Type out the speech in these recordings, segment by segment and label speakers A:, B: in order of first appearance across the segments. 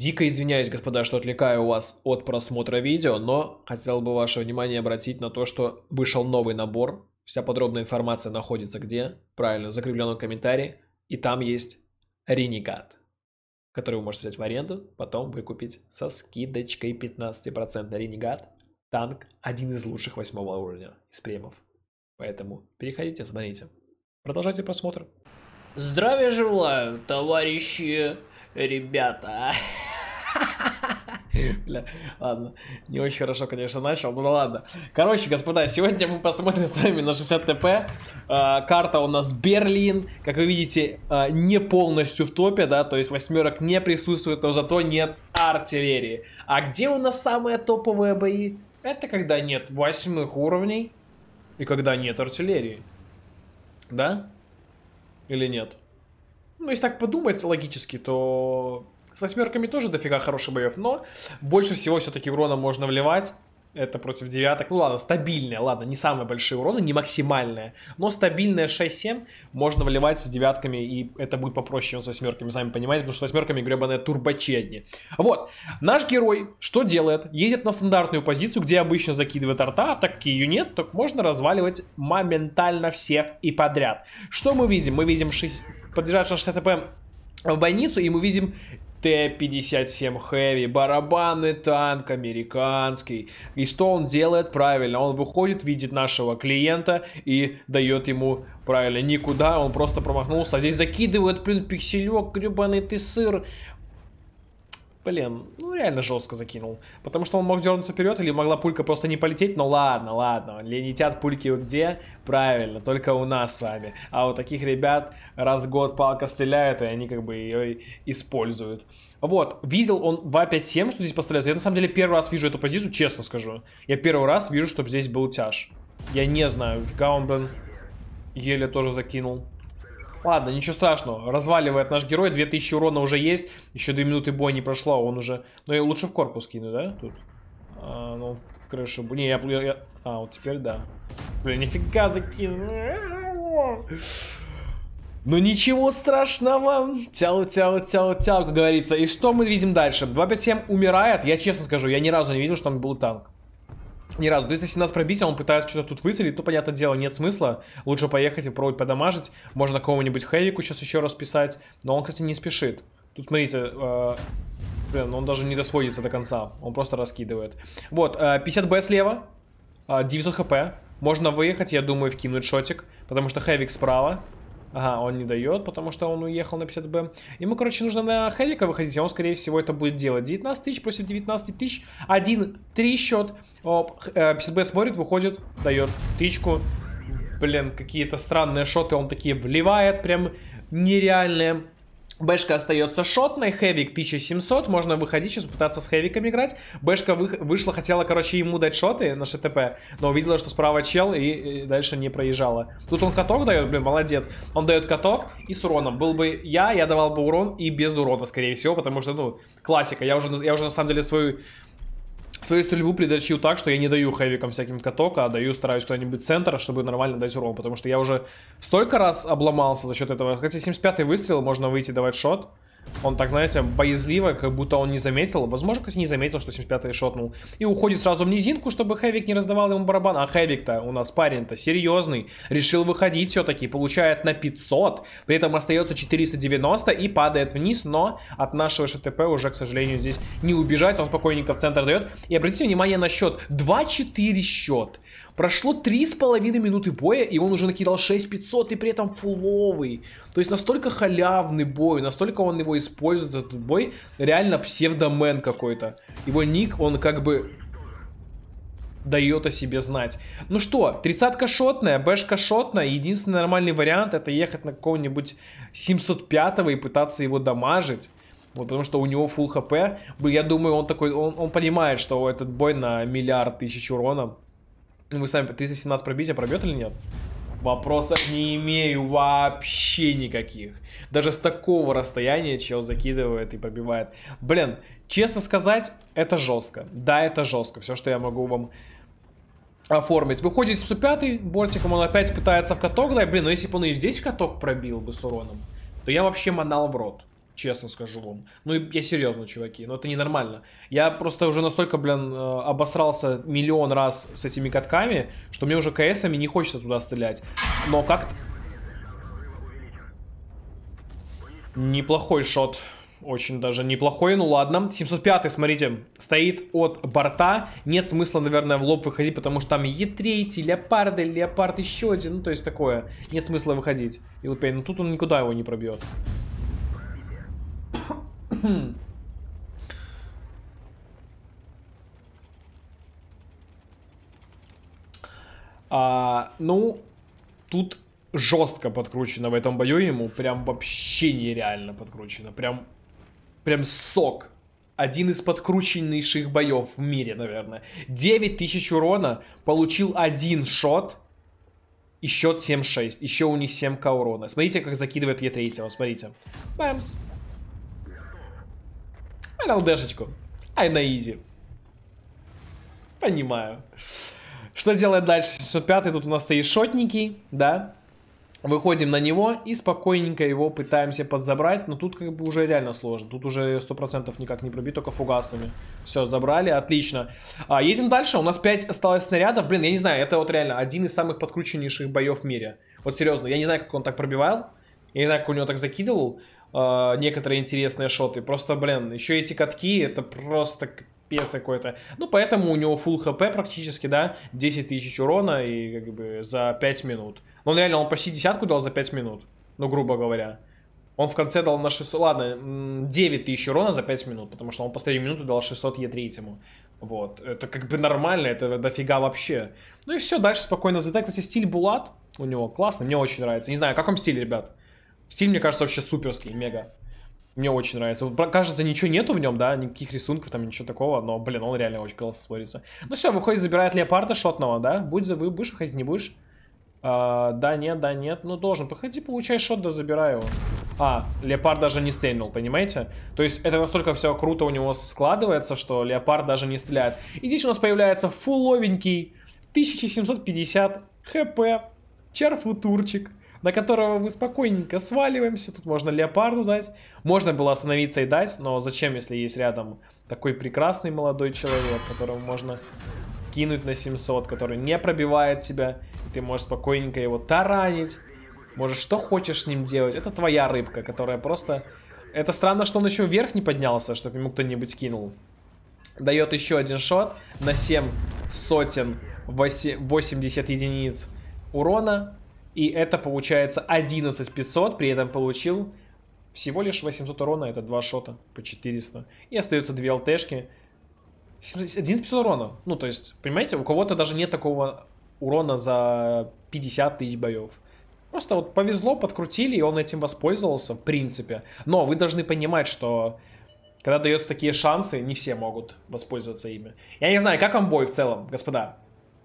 A: Дико извиняюсь, господа, что отвлекаю вас от просмотра видео, но хотел бы ваше внимание обратить на то, что вышел новый набор. Вся подробная информация находится где? Правильно, в закрепленном комментарии. И там есть Ренегат, который вы можете взять в аренду, потом выкупить со скидочкой 15%. Ренегат — танк, один из лучших 8-го уровня из премов. Поэтому переходите, смотрите. Продолжайте просмотр.
B: Здравия желаю, товарищи, ребята.
A: Бля, ладно, не очень хорошо, конечно, начал, ну да ладно. Короче, господа, сегодня мы посмотрим с вами на 60 ТП. Карта у нас Берлин. Как вы видите, не полностью в топе, да, то есть восьмерок не присутствует, но зато нет артиллерии. А где у нас самые топовые бои? Это когда нет 8 уровней и когда нет артиллерии. Да? Или нет? Ну, если так подумать логически, то с восьмерками тоже дофига хороших боев, но больше всего все-таки урона можно вливать. Это против девяток. Ну ладно, стабильная, ладно, не самые большие уроны, не максимальная, но стабильная 6-7 можно вливать с девятками, и это будет попроще, чем с восьмерками, сами понимаете, потому что с восьмерками гребаные турбочедни. Вот, наш герой что делает? Едет на стандартную позицию, где обычно закидывает арта, а так как ее нет, то можно разваливать моментально всех и подряд. Что мы видим? Мы видим подъезжает 60 ТП в больницу, и мы видим Т-57 Heavy, барабанный танк американский. И что он делает? Правильно, он выходит, видит нашего клиента и дает ему, правильно, никуда, он просто промахнулся. А здесь закидывает, блин, пикселек, гребаный ты сыр. Блин, ну реально жестко закинул. Потому что он мог дернуться вперед, или могла пулька просто не полететь. Но ладно, ладно. Летят пульки где? Правильно, только у нас с вами. А у таких ребят раз в год палка стреляет, и они как бы ее используют. Вот, видел он 2.5.7, что здесь поставляется. Я на самом деле первый раз вижу эту позицию, честно скажу. Я первый раз вижу, чтобы здесь был тяж. Я не знаю, фига он, блин, еле тоже закинул. Ладно, ничего страшного, разваливает наш герой, 2000 урона уже есть, еще 2 минуты боя не прошло, он уже... Ну, я лучше в корпус кину, да, тут? Ну, в крышу... Не, я... вот теперь да. Блин, нифига закинул. Ну, ничего страшного. Тяу, как говорится. И что мы видим дальше? 2.5.7 умирает, я честно скажу, я ни разу не видел, что там был танк. Ни разу. То есть, если нас пробить, а он пытается что-то тут выцелить, то, понятное дело, нет смысла. Лучше поехать и пробовать подамажить. Можно кого-нибудь Хэвику сейчас еще раз писать. Но он, кстати, не спешит. Тут, смотрите, блин, он даже не досводится до конца. Он просто раскидывает. Вот, 50Б слева, 900 хп. Можно выехать, я думаю, вкинуть шотик, потому что Хэвик справа. Ага, он не дает, потому что он уехал на 50Б. Ему, короче, нужно на Хэвика выходить, а он, скорее всего, это будет делать. 19 тысяч против 19 тысяч. 1-3 счет. 50Б смотрит, выходит, дает тычку. Блин, какие-то странные шоты он такие вливает, прям нереальные. Бэшка остается шотной, Хэвик 1700, можно выходить, сейчас пытаться с Хэвиком играть. Бэшка вышла, хотела, короче, ему дать шоты на ШТП, но увидела, что справа чел, и дальше не проезжала. Тут он каток дает, блин, молодец. Он дает каток и с уроном. Был бы я давал бы урон и без урона, скорее всего, потому что, ну, классика. Я уже на самом деле свою стрельбу предотвратил так, что я не даю хэвикам всяким каток, а стараюсь куда-нибудь в центр, чтобы нормально дать урон. Потому что я уже столько раз обломался за счет этого. Хотя 75-й выстрел, можно выйти давать шот. Он так, знаете, боязливо, как будто он не заметил. Возможно, кстати, не заметил, что 75-й шотнул. И уходит сразу в низинку, чтобы Хэвик не раздавал ему барабан. А Хэвик-то у нас парень-то серьезный. Решил выходить все-таки. Получает на 500. При этом остается 490 и падает вниз. Но от нашего ШТП уже, к сожалению, здесь не убежать. Он спокойненько в центр дает. И обратите внимание на счет. 2-4 счет. Прошло 3,5 минуты боя, и он уже накидал 6500, и при этом фуловый. То есть настолько халявный бой, настолько он его использует, этот бой, реально псевдомен какой-то. Его ник, он как бы дает о себе знать. Ну что, 30-ка шотная, бэшка шотная. Единственный нормальный вариант — это ехать на какого-нибудь 705-го и пытаться его дамажить. Вот, потому что у него full хп. Я думаю, он такой, он понимает, что этот бой на миллиард тысяч урона. Вы сами 317 пробития пробьет или нет? Вопросов не имею вообще никаких. Даже с такого расстояния чел закидывает и пробивает. Блин, честно сказать, это жестко. Да, это жестко. Все, что я могу вам оформить. Выходит 705-й бортиком, он опять пытается в каток. Да, блин, но если бы он и здесь в каток пробил бы с уроном, то я вообще манал в рот. Честно скажу вам. Ну, я серьезно, чуваки. Ну, это ненормально. Я просто уже настолько, блин, обосрался миллион раз с этими катками, что мне уже КСами не хочется туда стрелять. Но как-то... Неплохой шот. Очень даже неплохой. Ну, ладно. 705-й, смотрите, стоит от борта. Нет смысла, наверное, в лоб выходить, потому что там Е3, леопарды, леопард еще один. Ну, то есть такое. Нет смысла выходить. И вот, ну, тут он никуда его не пробьет. Ну, тут жестко подкручено в этом бою ему. Прям вообще нереально подкручено. Прям сок. Один из подкрученнейших боев в мире, наверное. 9000 урона, получил один шот. И счет 7-6. Еще у них 7к урона. Смотрите, как закидывает Е3. Смотрите. Бэмс. ЛДшечку. Ай, на изи. Понимаю. Что делает дальше 705-й? Тут у нас стоит шотники, да. Выходим на него и спокойненько его пытаемся подзабрать. Но тут как бы уже реально сложно. Тут уже 100% никак не пробить, только фугасами. Все, забрали, отлично. Едем дальше, у нас 5 осталось снарядов. Блин, я не знаю, это вот реально один из самых подкрученнейших боев в мире. Вот серьезно, я не знаю, как он так пробивал. Я не знаю, как у него так закидывал некоторые интересные шоты. Просто, блин, еще эти катки, это просто капец какой-то. Ну, поэтому у него full хп практически, да, 10 тысяч урона и как бы за 5 минут. Ну, реально, он почти десятку дал за 5 минут, ну, грубо говоря. Он в конце дал на 600, ладно, 9 тысяч урона за 5 минут, потому что он последнюю минуту дал 600 Е3. Вот, это как бы нормально, это дофига вообще. Ну и все, дальше спокойно залетает. Кстати, стиль Булат у него классный, мне очень нравится. Не знаю, как вам стиль, ребят? Стиль, мне кажется, вообще суперский, мега. Мне очень нравится. Вот, кажется, ничего нету в нем, да, никаких рисунков, там ничего такого, но, блин, он реально очень классно смотрится. Ну все, выходит, забирает леопарда шотного, да? Вы будешь выходить, не будешь? Да, нет, ну должен. Походи, получай шот, да забирай его. Леопард даже не стрельнул, понимаете? То есть это настолько все круто у него складывается, что леопард даже не стреляет. И здесь у нас появляется фуловенький 1750 хп чар-футурчик, на которого мы спокойненько сваливаемся. Тут можно леопарду дать. Можно было остановиться и дать, но зачем, если есть рядом такой прекрасный молодой человек, которого можно кинуть на 700, который не пробивает себя. И ты можешь спокойненько его таранить. Можешь что хочешь с ним делать. Это твоя рыбка, которая просто... Это странно, что он еще вверх не поднялся, чтобы ему кто-нибудь кинул. Дает еще один шот на 7 сотен 80 единиц урона. И это получается 11500. При этом получил всего лишь 800 урона. Это 2 шота по 400. И остается 2 ЛТшки. 11500 урона. Ну, то есть, понимаете, у кого-то даже нет такого урона за 50 тысяч боев. Просто вот повезло, подкрутили, и он этим воспользовался, в принципе. Но вы должны понимать, что когда даются такие шансы, не все могут воспользоваться ими. Я не знаю, как вам бой в целом, господа?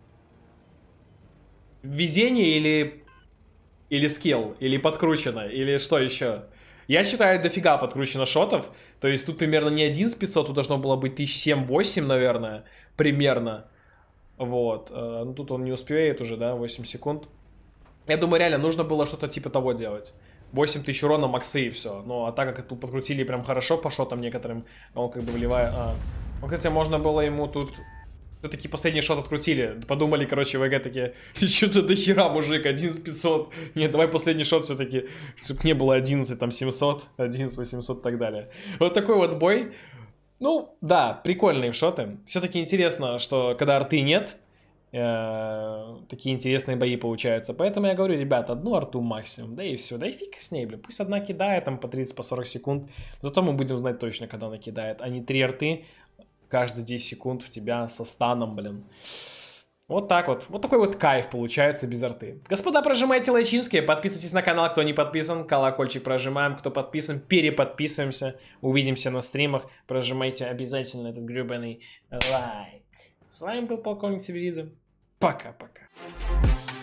A: Везение или скилл? Или подкручено? Или что еще? Я считаю, дофига подкручено шотов. То есть тут примерно не 11500, тут должно было быть 1007-8, наверное. Примерно. Вот. Ну тут он не успеет уже, да, 8 секунд. Я думаю, реально нужно было что-то типа того делать. 8000 урона максы и все. Ну, а так как тут подкрутили прям хорошо по шотам некоторым, он как бы вливает... Ну, кстати, можно было ему тут... Все-таки последний шот открутили. Подумали, короче, ВГ такие, что-то до хера, мужик, 11500. Нет, давай последний шот все-таки, чтобы не было 11, там, 700, 11, 800 и так далее. Вот такой вот бой. Ну, да, прикольные шоты. Все-таки интересно, что когда арты нет, такие интересные бои получаются. Поэтому я говорю, ребят, одну арту максимум, да и все. Да и фиг с ней, бля. Пусть одна кидает там по 30, по 40 секунд. Зато мы будем знать точно, когда она кидает. А не 3 арты каждые 10 секунд в тебя со станом, блин. Вот так вот. Вот такой вот кайф получается без арты. Господа, прожимайте лайчинские, подписывайтесь на канал, кто не подписан. Колокольчик прожимаем, кто подписан, переподписываемся. Увидимся на стримах. Прожимайте обязательно этот гребаный лайк. С вами был полковник Сибиридзе. Пока-пока.